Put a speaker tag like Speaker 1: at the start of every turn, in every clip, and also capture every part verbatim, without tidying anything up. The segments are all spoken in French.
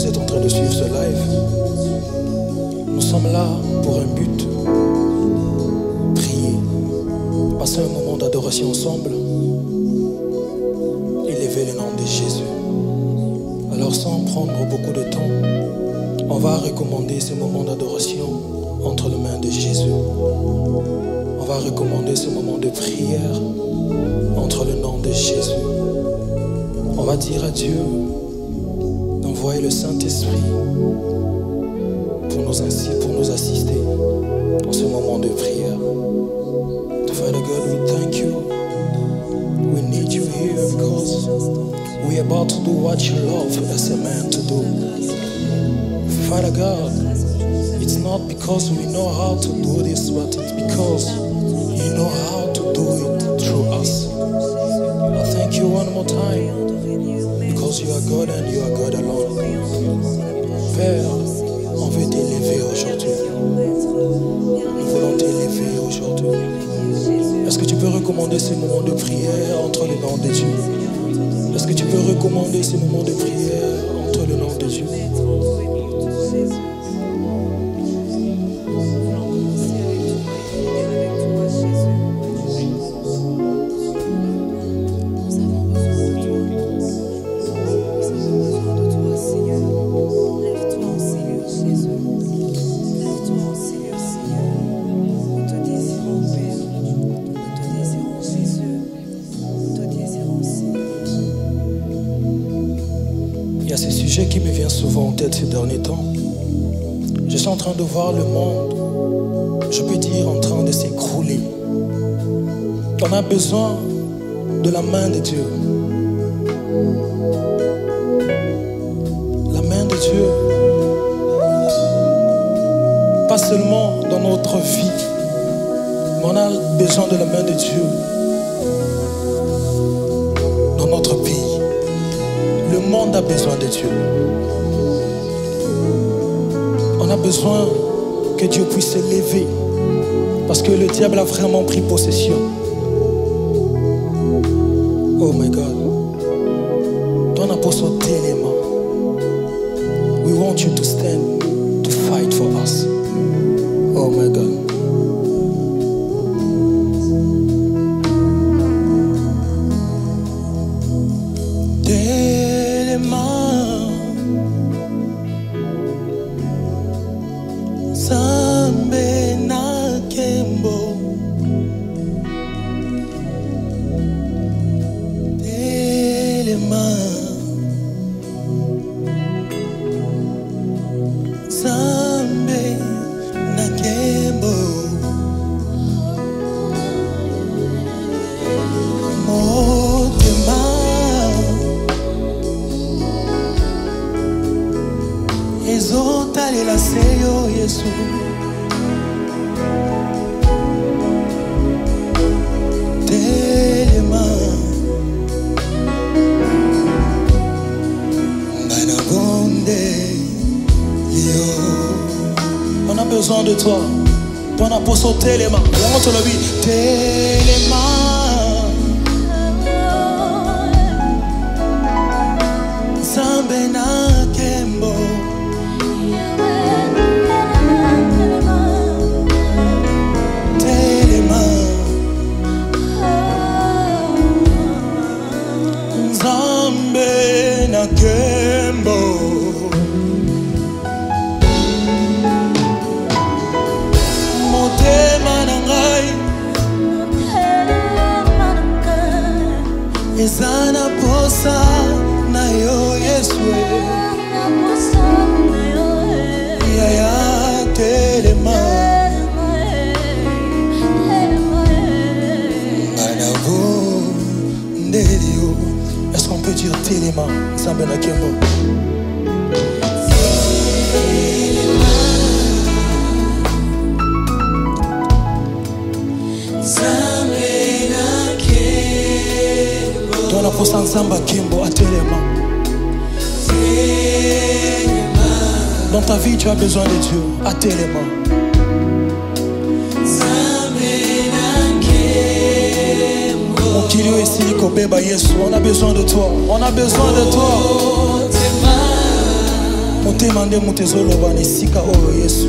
Speaker 1: êtes en train de suivre ce live, nous sommes là pour un but. Prier, passer un moment d'adoration ensemble, élever le nom de Jésus. Alors sans prendre beaucoup de temps, on va recommander ce moment d'adoration entre les mains de Jésus. On va recommander ce moment de prière entre le nom de Jésus. On va dire à Dieu d'envoyer le Saint-Esprit pour nous, pour nous assister dans ce moment de prière. Father God, we thank you. We need you here because we're about to do what you love as a man to do. Father God, it's not because we know how to do this, but it's because you know how to do it through us. I thank you one more time because you are God and you are God alone. Père, on veut t'élever aujourd'hui. Nous voulons t'élever aujourd'hui. Est-ce que tu peux recommander ces moments de prière entre les noms de Dieu? Est-ce que tu peux recommander ces moments de prière entre le nom de Dieu? Il y a ce sujet qui me vient souvent en tête ces derniers temps. Je suis en train de voir le monde, je peux dire, en train de s'écrouler. On a besoin de la main de Dieu. La main de Dieu. Pas seulement dans notre vie, mais on a besoin de la main de Dieu dans notre pays. Le monde a besoin de Dieu. On a besoin que Dieu puisse s'élever parce que le diable a vraiment pris possession. Oh my God. Ton apôtre Téléma. We want you to stand to fight for us. Oh my God.
Speaker 2: Zambe na kembo Telema Zambe na kembo Motema Ezotale la seyo Yesu Telema Banabonde Lio.
Speaker 1: On a besoin de toi. Ton apôtre Téléma. On te le dit.
Speaker 2: Telema Zambe na kembo
Speaker 1: Kembo motema na ngai ezana posa na yo Yesu ya ya Telema Banavo Ndelio. Est-ce qu'on peut dire Téléma, Zambe na Kembo? Ton apôtre Nzamba Kembo à Téléma. Dans ta vie, tu as besoin de Dieu à Téléma. On a besoin de toi. On a besoin de toi. motema nde moto ezoloba na esika oyo Yesu.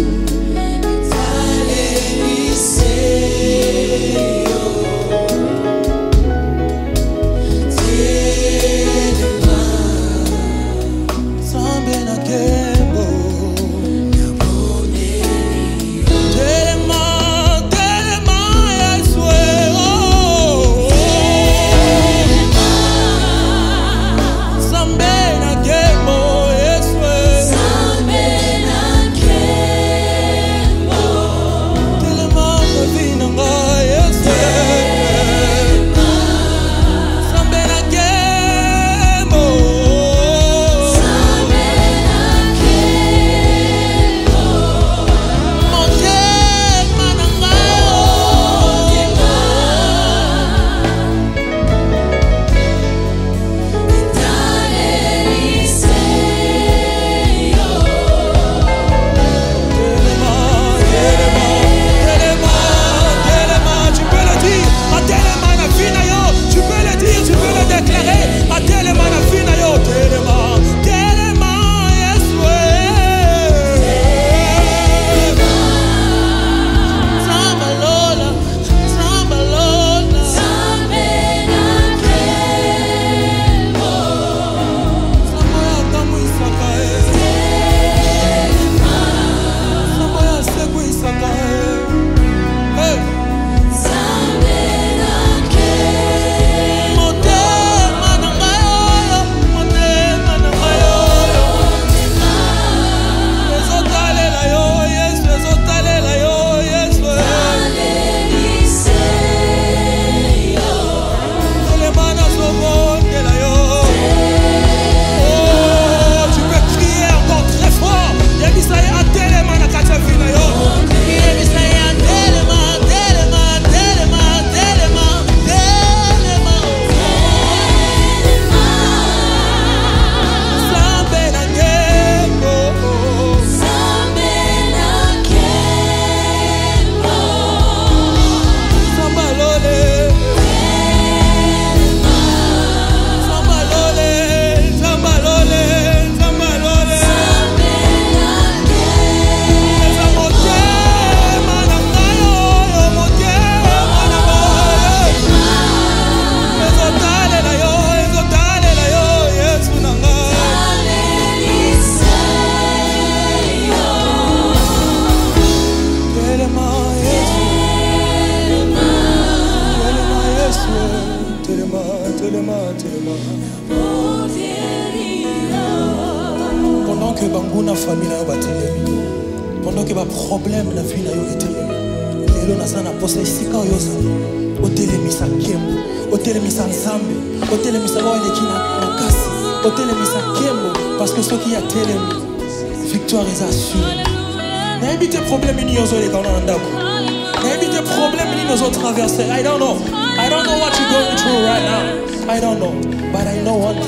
Speaker 1: Pendant que banguna famille na yo batelemi, pendant que ba problème na vie na yo etelemi, lelo na na posa esika oyo zali, otelemisa kembo, otelemisa nzambe, otelemisa wa lekina makasi, otelemisa kembo parce que ce qui a telemi, victoire est assurée. Na ebite problème ni yozo le kana ndako. Na ebite problème ni nozo traverser. I don't know. I don't know what you're going through right now. I don't know, but I know one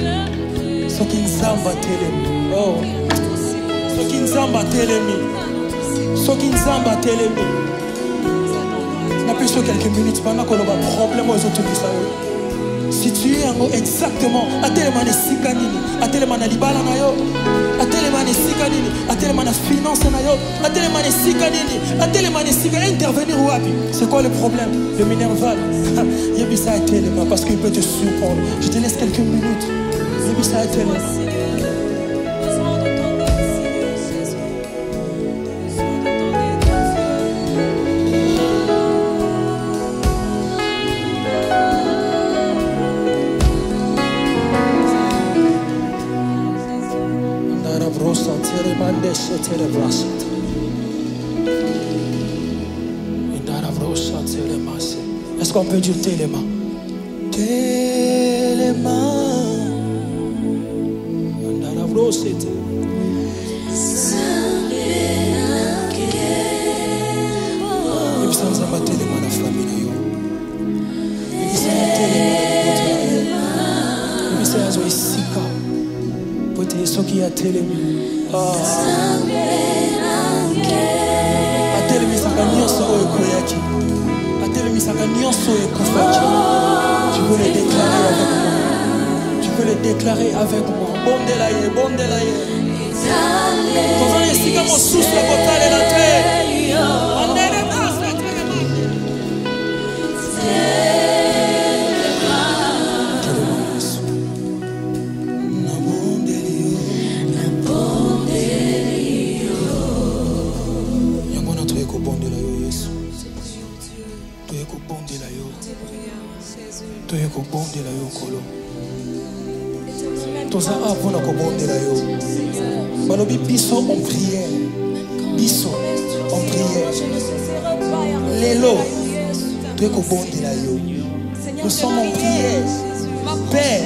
Speaker 1: thing. So qui nzamba telemi. Oh. So qui nzamba telemi. So qui nzamba telemi. Na plus que quelques minutes pendant que le problème aux autres Si tu es exactement à tellement de sikanini, à tellement de libala na yo, à tellement de sikanini, à tellement de finance na yo, à tellement de sikanini, à tellement de sikanini, intervenir wapi. C'est quoi le problème? Le minerval. Yebisa est tellement parce qu'il peut te surprendre. Je te laisse quelques minutes. Yebisa est tellement. Est-ce qu'on peut dire téléma? Téléma. Tu veux le déclarer avec moi. Tu peux le déclarer avec moi. Bon délaïe, bon délaïe. mosusu ekotalela te.
Speaker 2: Toye kobondela yo kolo. Toza apona kobondela yo. Balobi biso en prière. Biso en prière. Lelo. Toye kobondela yo. Nous sommes en prière. Père.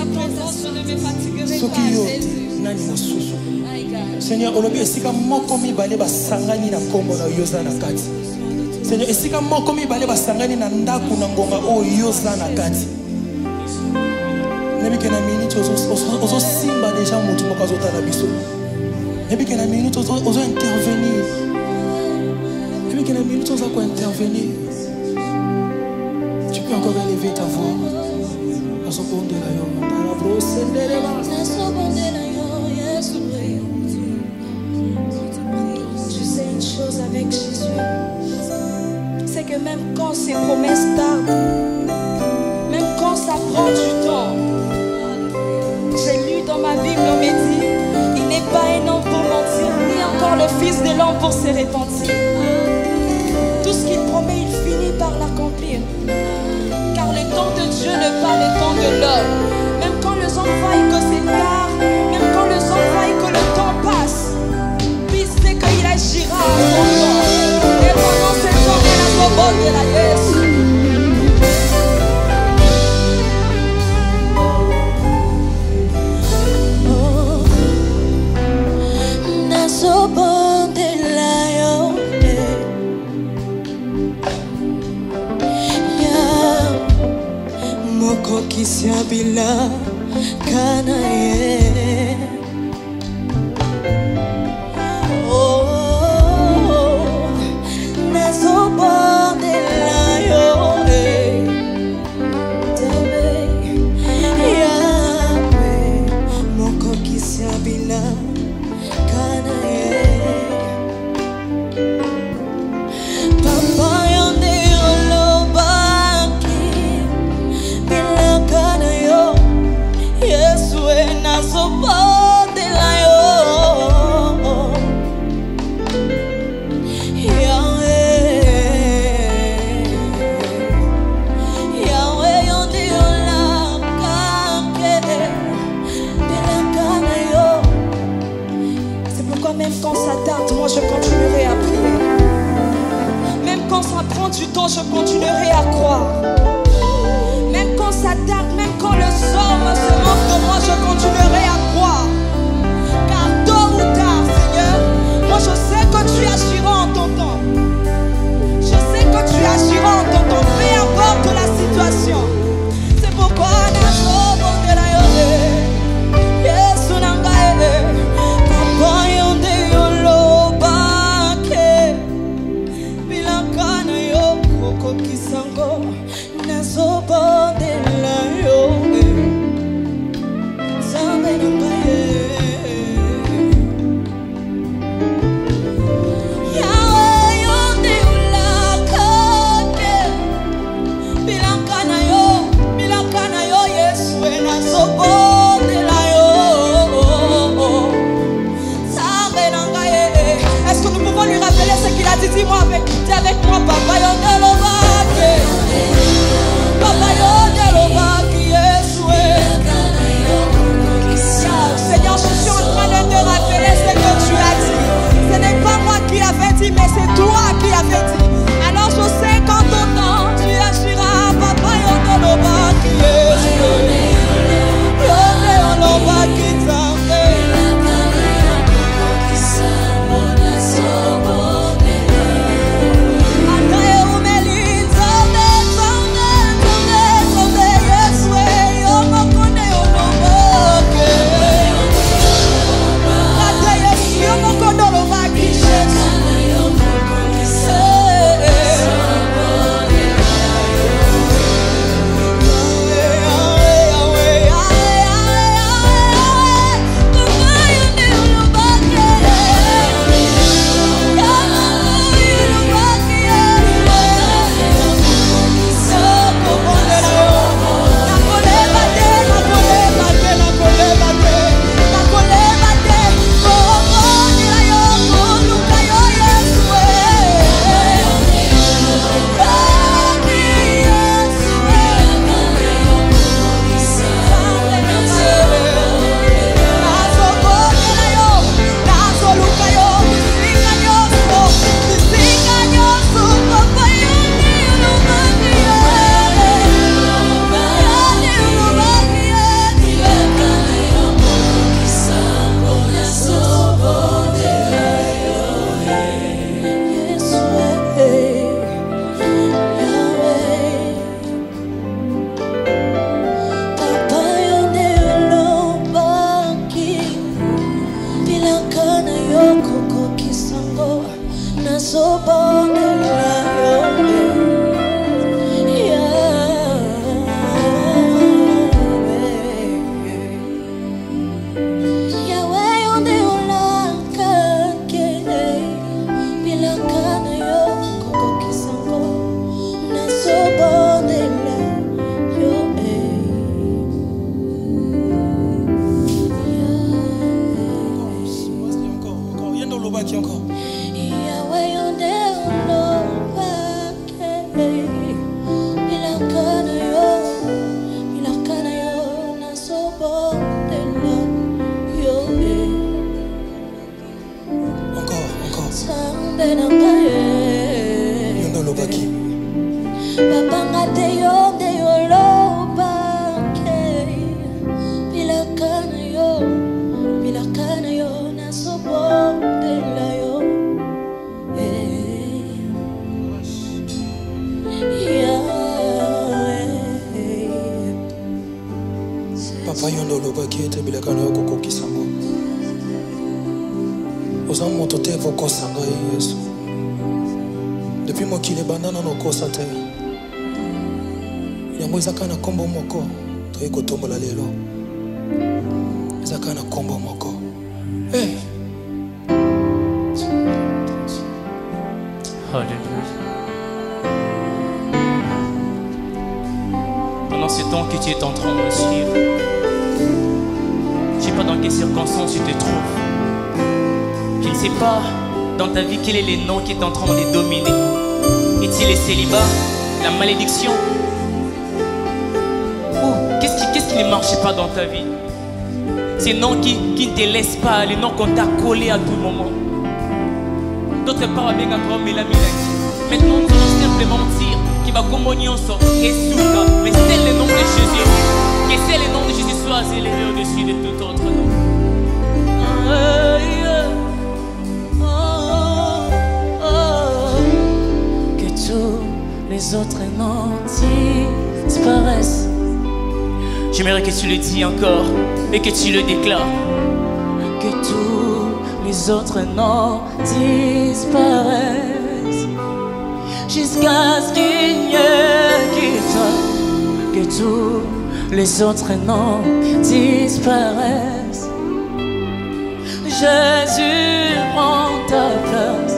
Speaker 2: Soki yo nani mosusu. Seigneur, olobi esika moko mibale basangani na kombo na yoza na kati. Seigneur, esika moko mibale basangani na ndaku na ngonga oyo yoza na kati. Nebi kena minute ozo simba déjà mutu moko azotala biso. Nebi kena minute ozo intervenir. Nebi kena minute ozo ko intervenir. Tu peux encore élever ta voix. Azobondela yo, ndala bro sendele ba.
Speaker 3: Azobondela yo, Yesu prie. Tu sais une chose avec Jésus. C'est que même quand ses promesses tardent, même quand ça prend du temps, j'ai lu dans ma Bible, on me dit, il n'est pas un homme pour mentir, ni encore le fils de l'homme pour se repentir. Tout ce qu'il promet, il finit par l'accomplir. Car le temps de Dieu n'est pas le temps de l'homme. Même quand les hommes voient que c'est tard, même quand les hommes voient que le temps passe, puis c'est qu'il agira à son temps. Et pendant ce temps, il a son bon de la Yesu.
Speaker 4: Kisabila kanaye oh nazobondela yo tabe yawe moko kisabila kanaye papa yonde olobaki bila kana yo Yesu nazobondela yo
Speaker 3: même quand ça tarde, moi je continuerai à prier. Même quand ça prend du temps, je continuerai à croire. Même quand ça tarde, même quand le sort me se moque de moi, je continuerai à croire. Car tôt ou tard, Seigneur, moi je sais que tu agiras en ton temps. Je sais que tu agiras en ton temps, peu importe la situation. C'est pourquoi
Speaker 4: nazobondela yo bilakana yo koko kisango nasobondela yo
Speaker 1: Depuis moi qui les banana no kosa te. Yango ezakana kombo moko. Toye kotombola lelo. Ezakana kombo moko. Hey.
Speaker 5: Alléluia. Pendant ce temps que tu es en train de me suivre, je ne sais pas dans quelles circonstances tu te trouves. Je ne sais pas dans ta vie quel est le nom qui est en train de dominer. Est-il le célibat, la malédiction? Ou qu'est-ce qui, qu'est-ce qui ne marche pas dans ta vie? Ces noms qui, qui ne te laissent pas, les noms qu'on t'a collés à tout moment. D'autres part avec un grand mélamilaki. Maintenant nous allons simplement dire qu'il va communion sur Esouka. Mais c'est le nom de Jésus. Que c'est le nom de Jésus soit élevé au-dessus de tout autre nom. Oh, yeah. Oh, oh. Que tous les autres noms disparaissent. J'aimerais que tu le dis encore et que tu le déclares. Que tous les autres noms disparaissent jusqu'à ce qu'il n'y ait que toi. Que tous les autres noms disparaissent. Jésus prend ta place.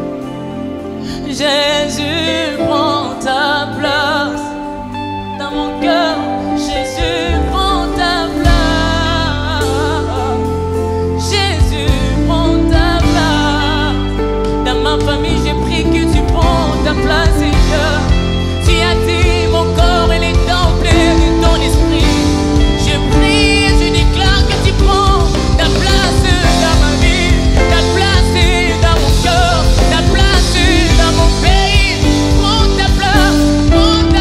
Speaker 5: Jésus prend ta place. Dans mon cœur, Jésus prend ta place. Jésus prend ta place. Dans ma famille, j'ai pris que tu prends ta place, Seigneur. Tu as dit mon corps et les temples de ton esprit. Je prie et je déclare que tu prends ta place dans ma vie, ta place dans mon cœur, ta place dans mon pays. Prends ta place, prends ta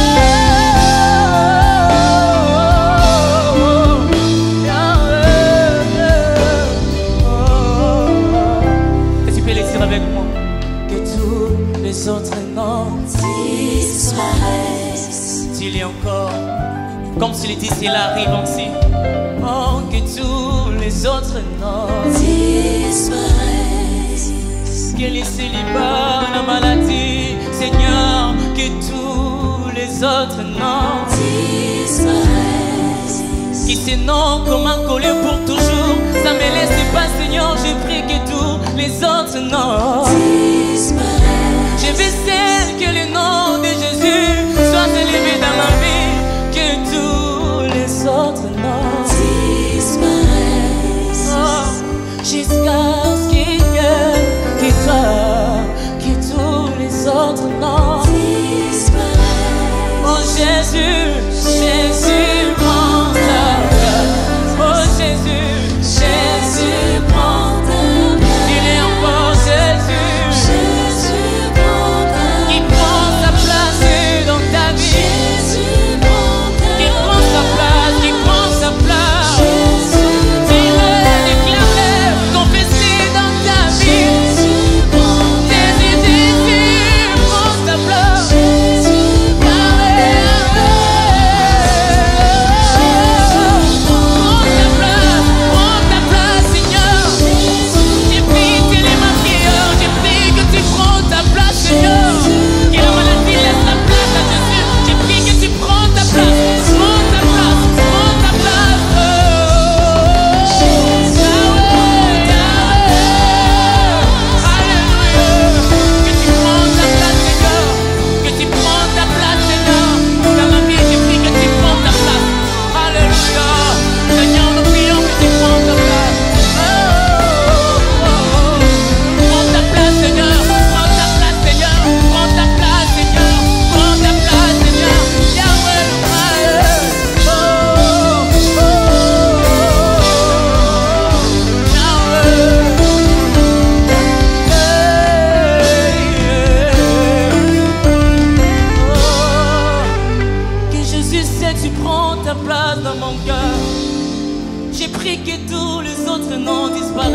Speaker 5: place. Et tu peux les dire avec moi. Que tous les autres noms disparaissent. Dis-le encore. Comme si le dit, il arrive ainsi. Oh, que tous les autres noms disparaissent. Que les célibats, la maladie, Seigneur, que tous les autres noms disparaissent. Que ces noms comme un collier pour toujours, ça me laisse pas, Seigneur, je prie que tous les autres noms disparaissent. Je veux celle que le nom de Jésus soit élevé dans ma vie. Que tous les autres noms disparaissent. Oh, jusqu'à ce qu'il n'y ait que toi. Que tous les autres noms disparaissent. Oh Jésus, Jésus prend ta place. Oh Jésus, Jésus prend ta place. Il est encore Jésus.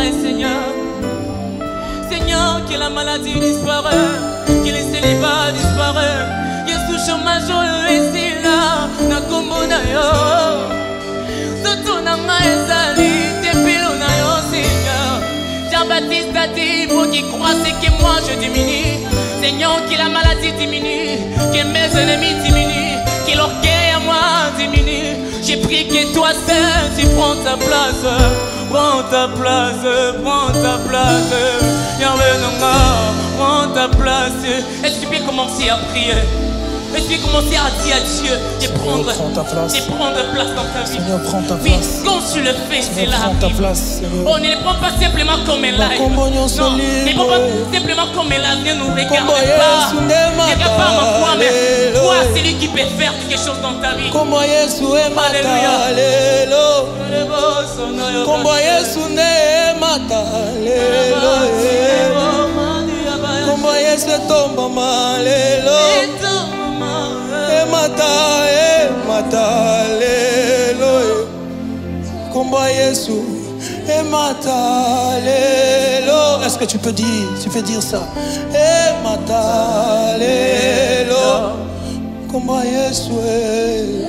Speaker 5: disparaît, Seigneur. Seigneur, que la maladie disparaît, que le célibat disparaît. Yesu chômage est là, na kombo na yo. Soto na nga ezali, tepelo na yo, Seigneur. Jean-Baptiste a dit, pour qui croit, c'est que moi je diminue. Seigneur, que la maladie diminue, que mes ennemis diminuent, que l'orgueil à moi diminue. J'ai pris que toi seul, tu prends ta place. Prends ta place, prends ta place. Yahweh Nanga, prends ta place. Est-ce que tu peux commencer à prier? Est-ce que tu peux commencer à dire à Dieu de prendre, de prendre place dans ta vie?
Speaker 1: Seigneur, prends ta place.
Speaker 5: Oui, quand tu le fais, c'est là.
Speaker 1: Prends ta place, Seigneur.
Speaker 5: On ne le prend pas simplement comme un live. Non, ne prend pas simplement comme un live. Ne nous regarde pas. Ne regarde pas ma foi, mais toi, c'est lui qui peut faire quelque chose dans ta vie. Alléluia.
Speaker 2: Kombo Yesu ne mata lelo, kombo Yesu tomba malelo, e mata e mata lelo, kombo Yesu e mata lelo. Est-ce que tu peux dire, tu peux dire ça? E mata lelo, kombo Yesu e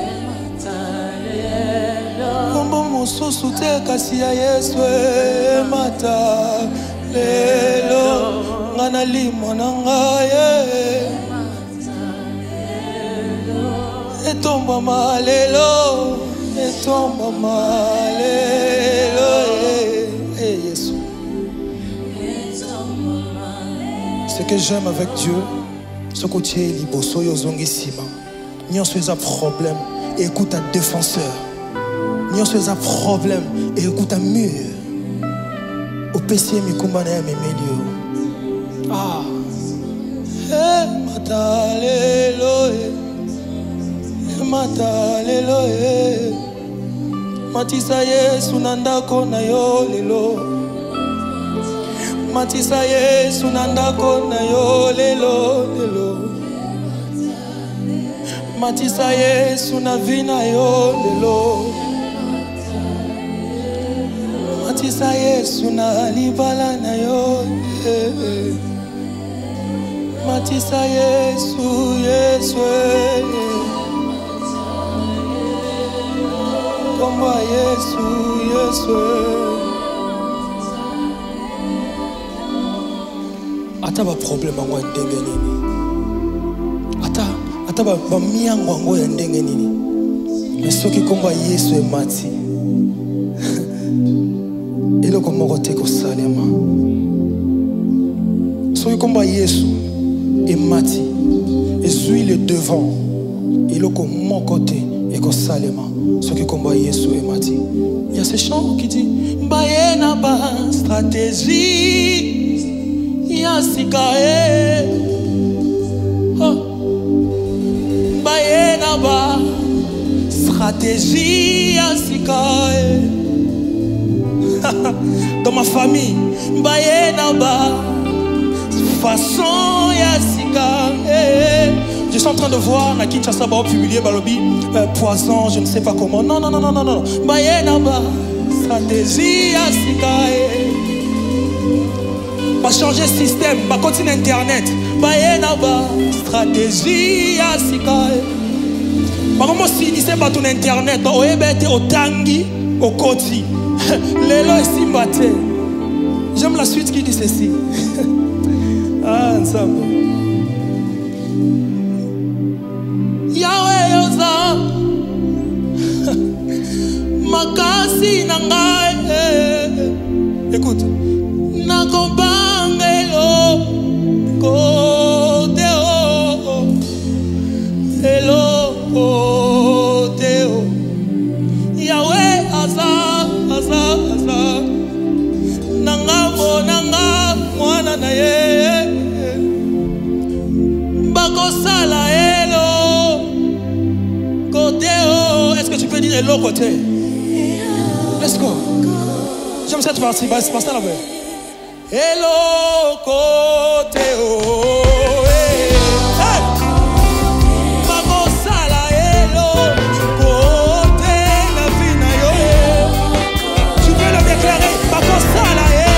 Speaker 2: mosusu te kasi ya Yesu e mata lelo ngana limo na ngai etomba malelo etomba malelo e Yesu. Ce que j'aime avec Dieu, ce que tu es liboso yozongi sima nyonso eza problème et écoute un défenseur. Nyonso eza problème et écoute un mur. Au P C mikumba na ya memelio. Ah. Eh matalelo eh. Matalelo eh. Matisa Yesu na ndako na yo lelo. Matisa Yesu na ndako na yo lelo lelo. Matisa Yesu na vina yo lelo. Matisa Yesu na libala na yo eh. Matisa Yesu Yesu eh. Komba Yesu Yesu eh. Ata ba problème ngo ndenge nini, ata ata ba ba miango ngo ya ndenge nini, mais soki komba Yesu e mati eloko moko te kosalema. Soki komba Yesu e mati ezwi le devant eloko moko te ekosalema. Soki komba Yesu e mati. Il y a ce chant qui dit mbaye na ba stratégie ya sikae mbaye na ba stratégie ya sikae. Dans ma famille, mbaye na ba façon ya sika. Je suis en train de voir na Kinshasa ba publier balobi euh, poison, je ne sais pas comment. Non non non non non non. Mbaye na ba stratégie ya sika. Ba changer système, ba continuer internet. Mbaye na ba stratégie ya sika. Ba comment s'initier ba ton internet, o ebete otangi okoti. Lelo esimba te. J'aime la suite qui dit ceci. Ah, ensemble. Yahweh yoza makasi na ngai. Écoute. Nakombangelo kote o elo kote o Yahweh aza aza aza nanga mo nanga mwana na ye bakosala elo kote o. Est-ce que tu peux dire elo côté? Let's go. J'aime cette partie, c'est pas ça là-bas. Hello côté oh. Tu peux le déclarer, Bakosala, eh.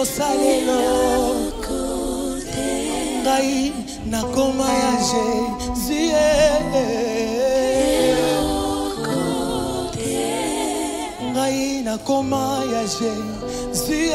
Speaker 2: bakosalelo ngai nakoma ya Jésus ngai nakoma ya Jésus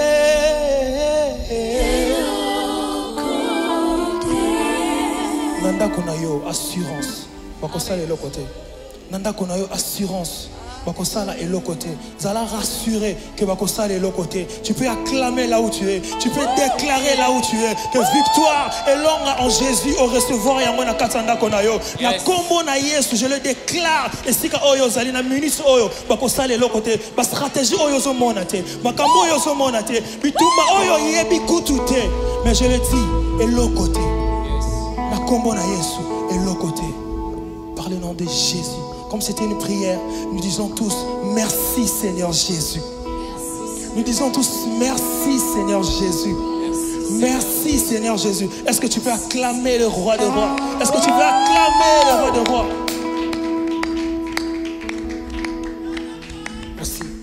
Speaker 2: nanda kuna yo assurance bakosalelo côté nanda kuna yo assurance bakosala eloko te zala rassuré que bakosala eloko te. Tu peux acclamer là où tu es, tu peux déclarer là où tu es que victoire est longue en Jésus au recevoir yango na katanda kona yo na kombo na Yesu. Je le déclare esika oyo zali na ministre oyo bakosala eloko te, ba stratégie oyo zo mona te, makambo oyo zo mona te, bitumba oyo yebi kutu te, mais je le dis eloko te na kombo na Yesu eloko te par le nom de Jésus. Comme c'était une prière, nous disons tous merci Seigneur Jésus. Nous disons tous merci Seigneur Jésus. Merci Seigneur Jésus. Est-ce que tu peux acclamer le roi de rois? Est-ce que tu peux acclamer le roi de rois? Merci.